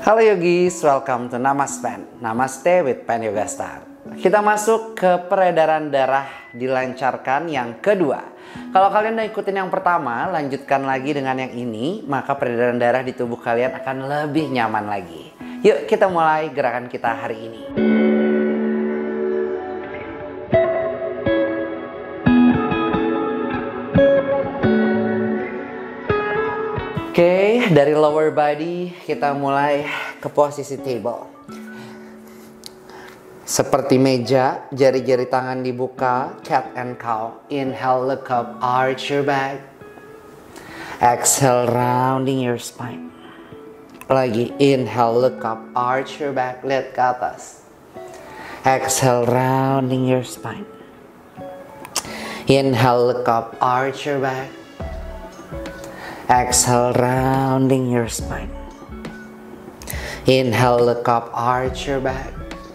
Halo yogis, welcome to Namaspen. Namaste with Pen Yoga Star. Kita masuk ke peredaran darah dilancarkan yang kedua. Kalau kalian udah ikutin yang pertama, lanjutkan lagi dengan yang ini, maka peredaran darah di tubuh kalian akan lebih nyaman lagi. Yuk kita mulai gerakan kita hari ini. Oke, dari lower body kita mulai ke posisi table. Seperti meja, jari-jari tangan dibuka, cat and cow. Inhale, look up, arch your back. Exhale, rounding your spine. Lagi, inhale, look up, arch your back, lihat ke atas. Exhale, rounding your spine. Inhale, look up, arch your back. Exhale, rounding your spine. Inhale, look up, arch your back.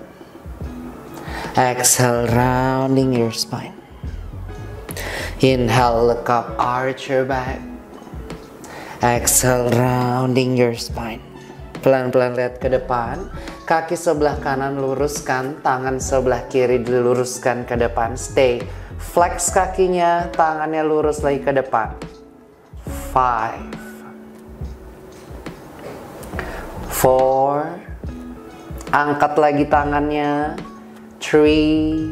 Exhale, rounding your spine. Inhale, look up, arch your back. Exhale, rounding your spine. Pelan-pelan lihat ke depan. Kaki sebelah kanan luruskan, tangan sebelah kiri diluruskan ke depan. Stay. Flex kakinya, tangannya lurus lagi ke depan. 5, 4, angkat lagi tangannya. 3,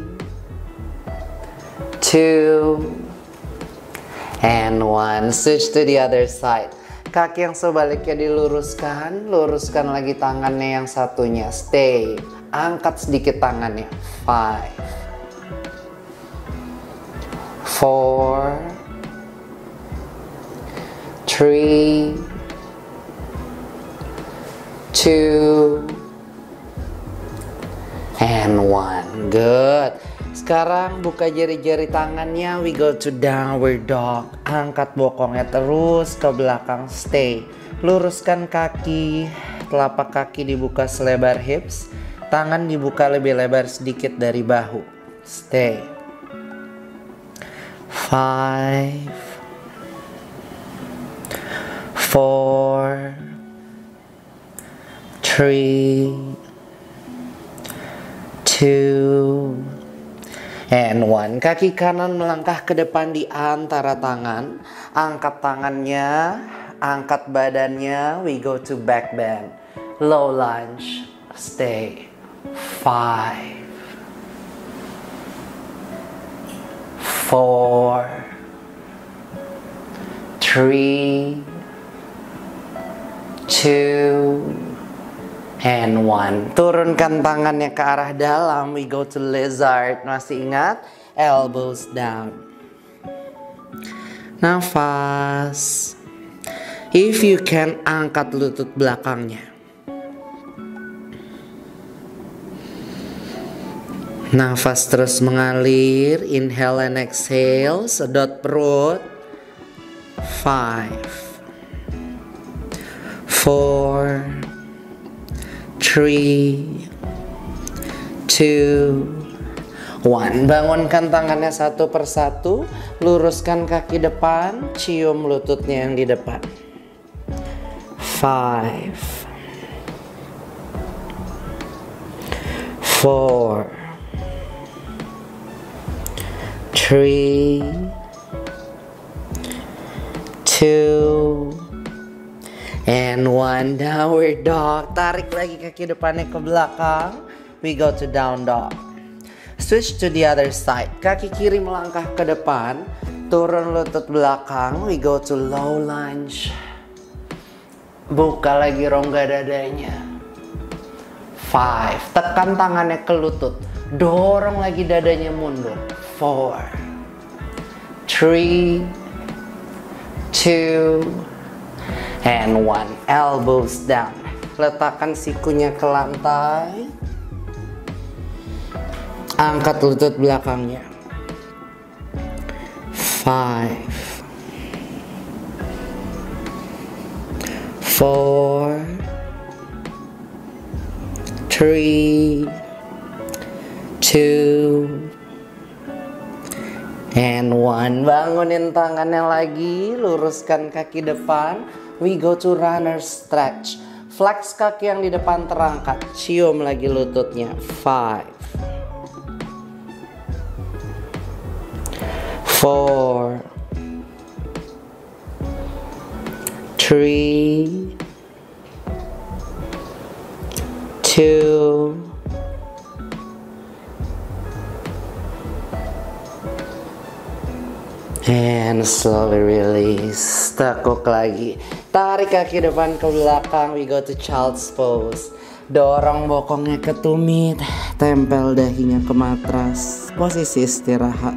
2, and 1. Switch to the other side. Kaki yang sebaliknya diluruskan, luruskan lagi tangannya yang satunya. Stay, angkat sedikit tangannya. 5, 4, 3, 2, and 1. Good. Sekarang buka jari-jari tangannya. We go to downward dog. Angkat bokongnya terus ke belakang. Stay. Luruskan kaki. Telapak kaki dibuka selebar hips. Tangan dibuka lebih lebar sedikit dari bahu. Stay. 5, 4, 3, 2, and 1. Kaki kanan melangkah ke depan di antara tangan. Angkat tangannya, angkat badannya. We go to back bend. Low lunge. Stay. 5, 4, 3, 2, and 1. Turunkan tangannya ke arah dalam. We go to lizard. Masih ingat? Elbows down. Nafas. If you can, angkat lutut belakangnya. Nafas terus mengalir. Inhale and exhale. Sedot perut. 5, 4, 3, 2, 1. Bangunkan tangannya satu persatu. Luruskan kaki depan. Cium lututnya yang di depan. 5, 4, 3, 2, and 1. Downward dog. Tarik lagi kaki depannya ke belakang. We go to down dog. Switch to the other side. Kaki kiri melangkah ke depan. Turun lutut belakang. We go to low lunge. Buka lagi rongga dadanya. 5. Tekan tangannya ke lutut. Dorong lagi dadanya mundur. 4, 3, 2, and 1. Elbows down. Letakkan sikunya ke lantai. Angkat lutut belakangnya. 5, 4, 3, 2, and 1. Bangunin tangannya lagi, luruskan kaki depan. We go to runner stretch. Flex kaki yang di depan terangkat. Cium lagi lututnya. 5, 4, 3, 2, and slowly release. Tekuk lagi. Tarik kaki depan ke belakang. We go to child's pose. Dorong bokongnya ke tumit. Tempel dahinya ke matras. Posisi istirahat.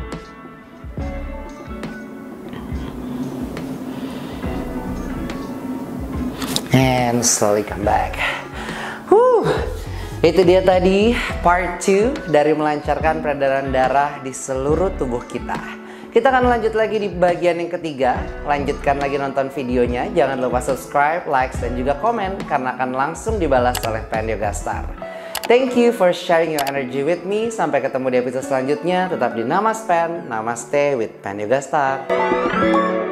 And slowly come back. Itu dia tadi part 2 dari melancarkan peredaran darah di seluruh tubuh kita. Kita akan lanjut lagi di bagian yang ketiga. Lanjutkan lagi nonton videonya. Jangan lupa subscribe, like, dan juga komen karena akan langsung dibalas oleh Pen Yoga Star. Thank you for sharing your energy with me. Sampai ketemu di episode selanjutnya. Tetap di Namaste with Pen Yoga Star.